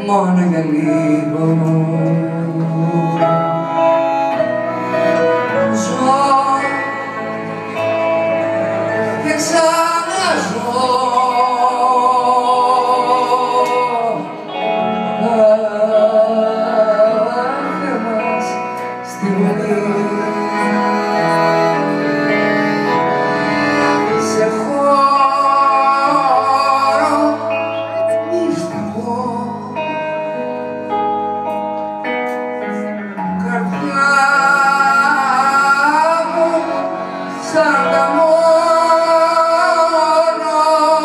μόνο για λίγο. Ζω και ξαναζώ κάθε μας στιγμή. Σε χώρο μυστικό, καρδιά μου σαν τα μόνο,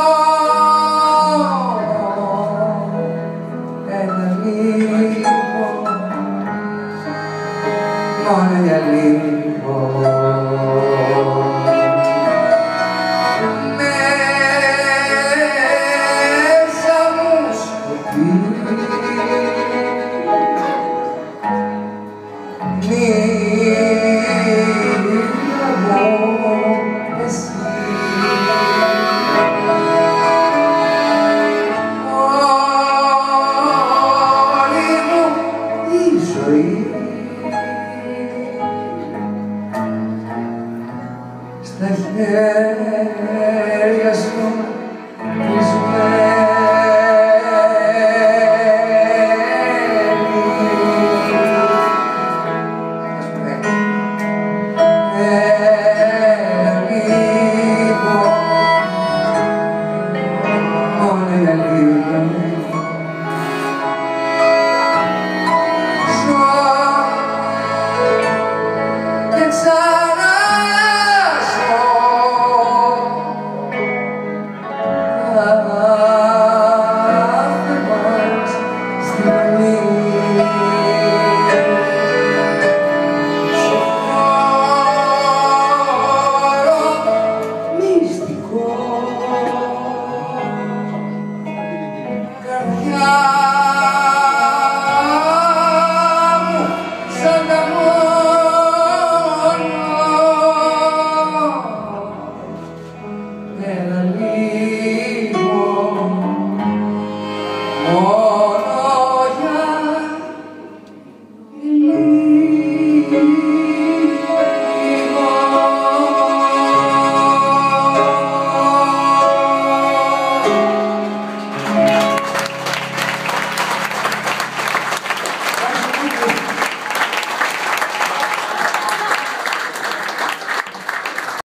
ένα λίγο, μόνο για λίγο. Μέσα μου σκοτεινή μοίρα μου εσύ. Όλη μου η ζωή στα χέρια σου κλεισμένη. Ένα λίγο, μόνο για λίγο. Ζω και ξαναζώ κάθε μας στιγμή. Σε χώρο μυστικό, καρδιά μου σαν τα μόνο, ένα λίγο, μόνο